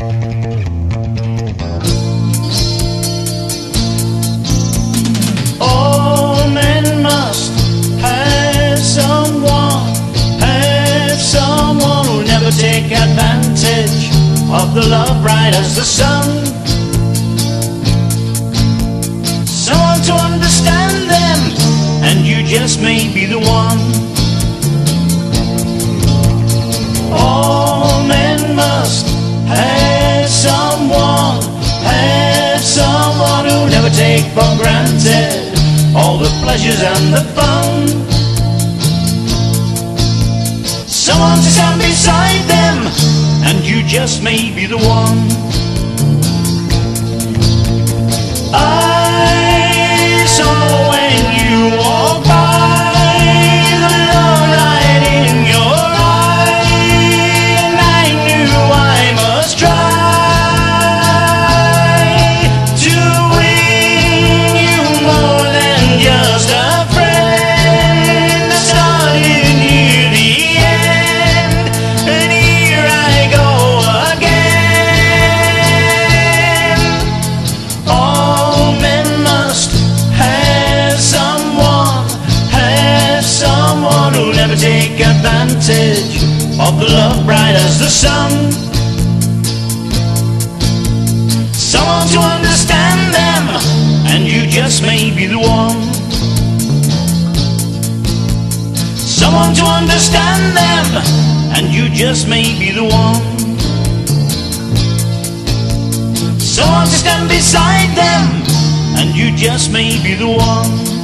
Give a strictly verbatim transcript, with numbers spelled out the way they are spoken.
All men must have someone, have someone who'll never take advantage of the love bright as the sun. Someone to understand them, and you just may be the one. All men must have someone, have someone who'll never take for granted all the pleasures and the fun. Someone to stand beside them, and you just may be the one. I saw when you walked by the love light in your eye, and I knew I must try to win you more than just a friend. I started near the end, and here I go again. All men must have someone, have someone who'll never take advantage of the love bright as the sun. Someone to understand them, and you just may be the one. Someone to understand them, and you just may be the one. Someone to stand beside them, and you just may be the one.